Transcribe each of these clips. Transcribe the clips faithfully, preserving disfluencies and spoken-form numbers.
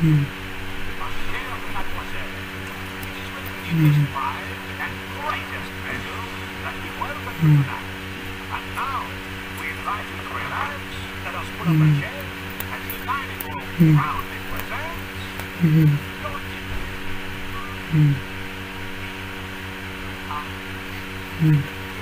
Mm. Ma chère mademoiselle, it is with Mm. deepest pride and greatest pleasure that we welcome you Mm. tonight. And now, we invite you to relax, let us pull up a Mm. chair, and the dining room Mm. proudly presents Mm. your dinner. Mm. Mm.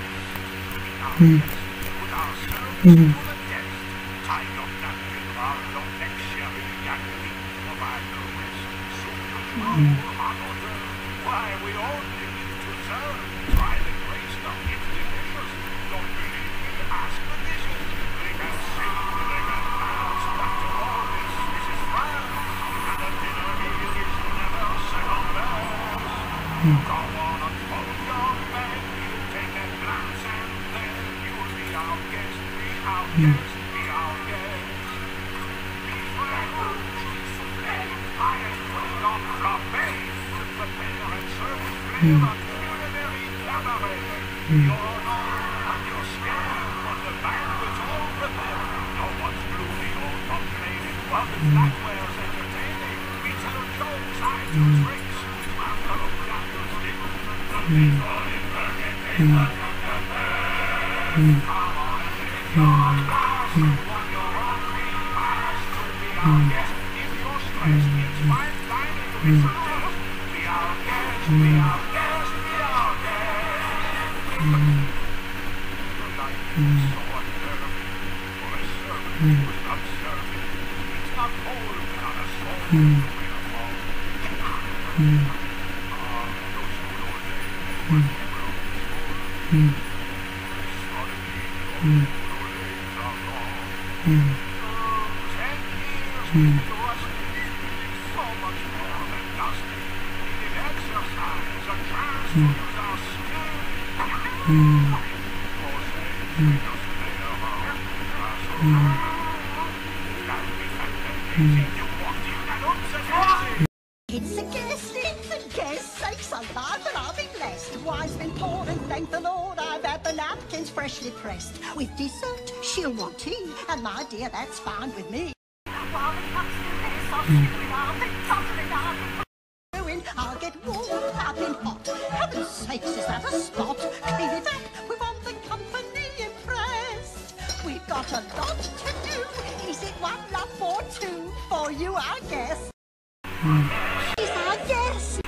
Our Mm. guests put our service Mm. to the test. Tie your napkin around your neck, sherry, and think provide the rest. So much Mm. more hot or dirt. Why, we only need to serve. Try the great stuff, it's delicious. Don't believe me? Ask the dishes. They can sing, they can dance, but to all this, this is France. And a dinner here is never second best. Mm. Come on and hold your menu, take a glance, and then you'll be our guest, be our Mm. guest, be our guest. Beef ragout, cheese soufflé, highest grade of flambé. Prepare and serve with flair Mm. and culinary cabaret. Mm. You're alone and you're scared, but the banquet's all prepared. No one's gloomy or complaining, while the flatware's entertaining. We tell jokes, I do Mm. tricks, while fellow candlesticks. Mm. Mm. Mm. Come on and lift Mm. your glass Mm. when you're hungry. Pass to be our Mm. guest. If you're stressed, it's fine dining we Mm. suggest. Be our guest, be Mm. our guest, be our guest. Mm. The night Mm. is so unnerving, for a servant Mm. who is not serving. It's not whole without a soul to Mm. win a fall. Mm. Ah, those good old days Mm. must be well before. Mm. Suddenly, those Mm. good old days are gone. Mm. Ten years Mm. we've been rusty, feeling so much more than dusty. Needing exercise, a chance to Mm. use our skills. Mm. Those days Mm. we just lay around, pass Mm. around. That week and then lazy, you walked in and oops, a daisy. It's a guest, it's a guest, sakes alive and I'll be blessed. Wine's been poured and thank the Lord I've had the napkins freshly pressed. With dessert, she'll want tea, and my dear, that's fine with me. While the cups do this, I'll stupid on the tottering on. Doing, I'll get warm, I've been hot. Heaven's sakes, is that a spot? Clean it up, we want the company impressed. We've got a lot to do. Is it one love or two for you, our guest? She's our guest.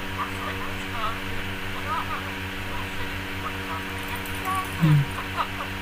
Mm.